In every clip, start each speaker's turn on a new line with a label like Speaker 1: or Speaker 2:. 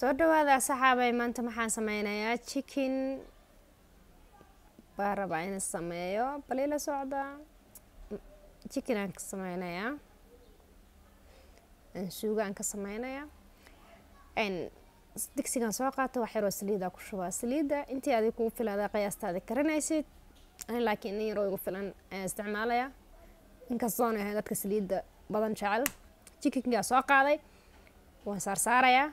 Speaker 1: soo dhawaada saxaabay maanta maxaan sameynayaa chicken baan rabaa inaan sameeyo bal ila socda chicken aan ka sameynayaa suugaan ka sameynayaa digsigan soo qaata wax yar oo saliida ku shubaa saliida intii aad ku filaada qiyaastaada karinaysid laakiin in yar oo igu filan isticmaalaya inkastoo aan dadka saliida badan jecel chickenka soo qaaday waan saarayaa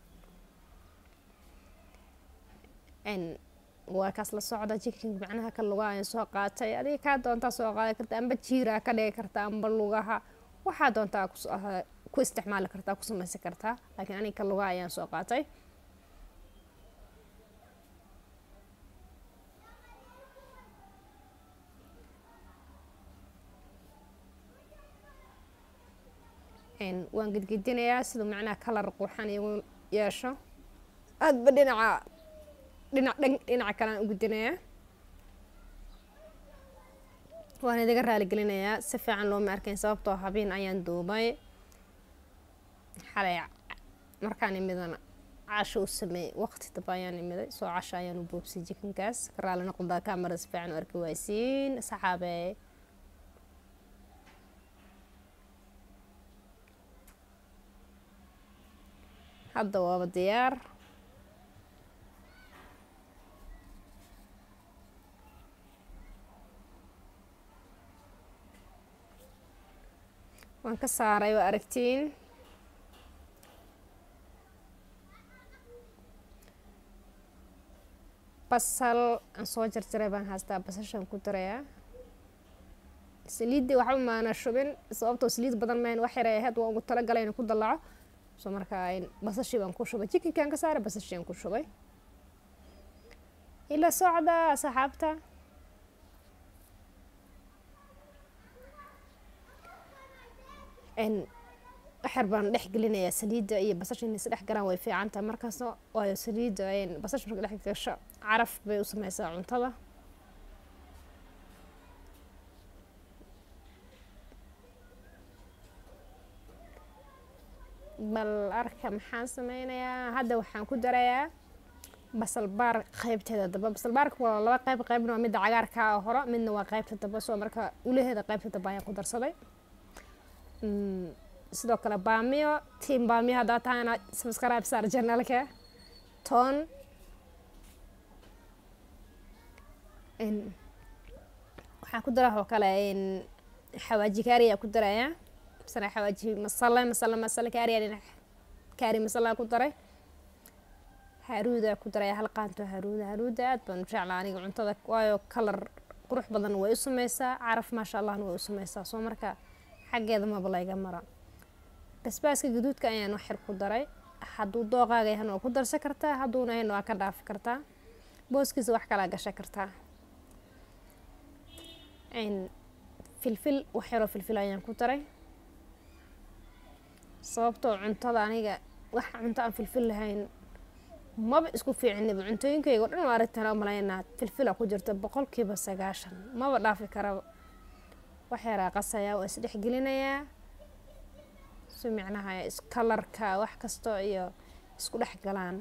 Speaker 1: waa kaas la socda chicken macnaha ka lugaha aan soo qaatay adiga ka doonta soo qaadan kartaa amba jiira ka dhigi kartaa amba lugaha waxa doonta ku isticmaali kartaa ku samaysan kartaa laakiin aniga ka lugaha ayaan soo qaatay waan gidgidinayaa sidoo macnaha kalar qurxan iyo yeesho aad ba dhinaca kale aan u gudinayaa waan idaga raali gelinayaa si fiican looma arkayn sababtoo habeen ayaan duubay xalay markaan imidana casho u sameeyay waqti daba ayaan imiday soo casho ayaan u boobsay jikinkaas ka raali noqda kamarada si fiican u arki waaysiin saxaabey hadda waaba diyaar waan ka saaray waa aragtiin basal aan soo jarjaray baan haystaa basashaan ku darayaa saliidii waxba maana shubin sababtoo saliid badan mayn wax yar ahayd waan ugu talagalay inaan ku dalaco soo markaa basashii baan ku shubay chickenkaan ka saaray basashii aan ku shubay ila socda saxaabta waxyar baan dhex gelinayaa saliida iyo basasha inay isdhex galaan way fiican tahay markaas waayo saliida basasha marka dhex gasho caraf bay u sameysaa cuntada bal arka maxaan sameynayaa hadda waxaan ku darayaa basal baar qaybteeda daba basal baarka waa laba qaybna waa midda cagaarka hore midna waa qaybta daba soo marka ulaheeda qaybta daba ayaan ku darsaday sidoo kale baamiyo team baamiyo haddaa tahayna subscribe saar channelka toon waxaan ku daraa oo kale xawaaji kaari ayaa ku darayaa masala xawaaji masala kaari masala ku daray haruuda ku daraya hal qaanto haruuda aad baan u jeclaa aniga cuntada waayo kalar qurux badan way u sameysaa caraf maasha Allah way u sameysaa soo marka xageeda ma balayga mara basbaaska gaduudka ayaan wax yar ku daray hadduu dooqaaga yahay oo ku darsan kartaa hadduuna yahay waa ka dhaafi kartaa booskiisa wax kala gasha kartaa filfil wax yar oo filfil ayaan ku daray sababtoo cuntada aniga wax cunto aan filfil lahayn maba isku fiicnaba cuntooyinkayga oo dhan waa aragtaan oo malaynaa filfil ku jirta 90% maba dhaafi kara wax yar qasaya oo is dhex gelinayaa si macnaha kalarka wax kasto iyo isku dhex galaan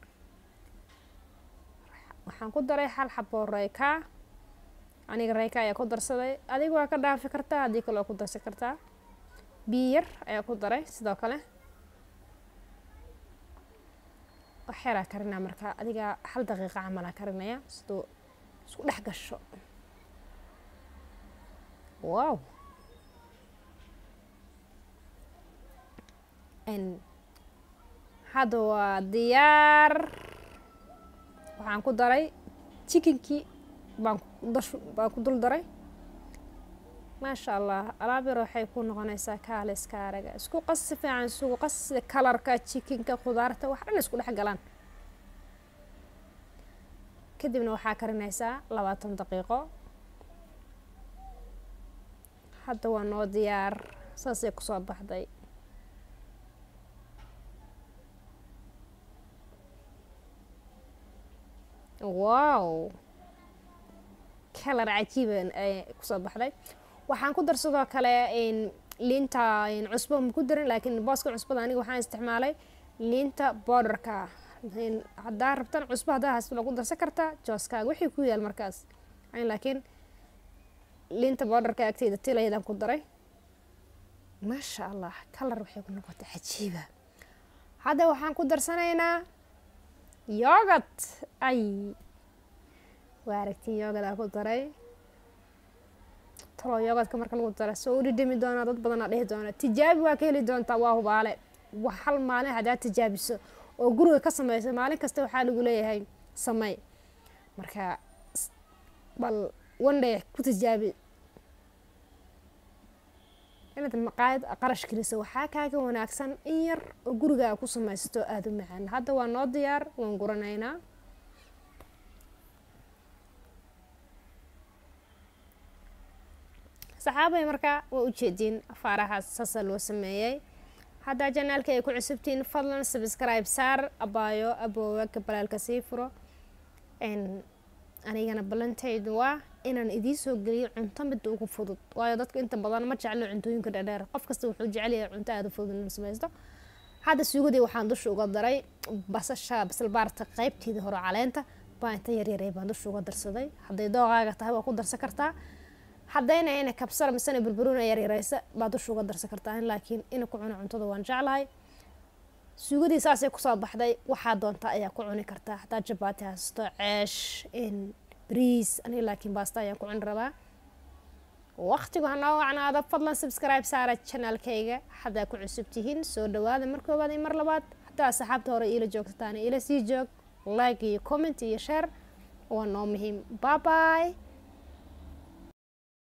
Speaker 1: waxaan ku daray hal xabo reyka aniga reyka ayaa ku darsaday adiga waa ka dhaafi kartaa hadii kale ku darsan kartaa biyo yar ayaa ku daray sidoo kale wax yar karina marka adiga hal daqiiqo camal karinaya sidoo isku dhex gasho wow hadda waa diyaar waxaan ku daray chickenkii baan ku dul daray maasha Allah alaab yar waxay ku noqonaysaa kaaliska araga isku qas si fiican isugu qas sida kalarka chickenka khudaarta wax dhan isku dhex galaan kadibna waxaa karinaysaa 20 daqiiqo hadda waa noo diyaar saasay ku soo baxday wow kalar cajiib ay ku soo baxday waxaan ku darsadoo kale liinta cusbo ma ku darin laakiin booska cusbada aniga waxaan isticmaalay liinta powderka haddaa rabtan cusbo haddaa haysto lagu darsan kartaa jooskaaga wixii ku yaal markaas laakiin liinta bowdharka agteeda tilayadaan ku daray maasha allah kalar waxay ku noqotay cajiiba hadda waxaan ku darsanaynaa yogurt ay waa aragtiin yogurtaa ku daray talo yogurtka marka lagu daro soo dhidhimi doonaa dad badanaa dhihi doona tijaabi waa ka heli doontaa waa hubaale wax hal maalin haddaa tijaabiso oo guriga ka samayso maalin kasta waxaa lagu leeyahay samey marka bal one day ku tijaabi inaad maqaayad qarash geliso waxaa kaaga wanaagsan in yar oo gurigaa ku samaysto aada u macaan hadda waa noo diyaar waan guranaynaa saxaabay markaa waa ujeediin afaarahaas saasa loo sameeyey haddaa janaalka ay ku cusubtiin fadlan subscribe saar abaayo aboowa gabalaalka sii furo anigana balantaydu waa inaan idiin soo geliyo cunto midda ugu fudud waayo dadku inta badan ma jeclo cuntooyinka dheerdheer qof kasta wuxuu jecel yahay cunto aada u fudud inuu samaysto hadda suugadii waxaan dusha uga daray basasha basalbaarta qaybteedii hore caleenta baa inta yaryaray baan dusha uga darsaday hadday doogaaga tahay waa ku darsan kartaa haddayna ina kabsar misana burburuuna yaryaraysa baa dusha uga darsan kartaa laakiin ina ku cuno cuntada waan jeclahay suugadii saasay kusoo baxday waxaa doontaa ayaa ku cuni kartaa hadaa jabaati haysto ceesh bariis aniga laakiin baasta ayaan ku cuni rabaa waqtigu hanoo wacnaada fadlan subscribe saara channelkayga haddaa ku cusub tihiin soo dhawaada mar koobaad iyo mar labaad haddaa asxaabta hore iila joogtataan ila sii joog like iyo comment iyo share waa noo muhiim bye bye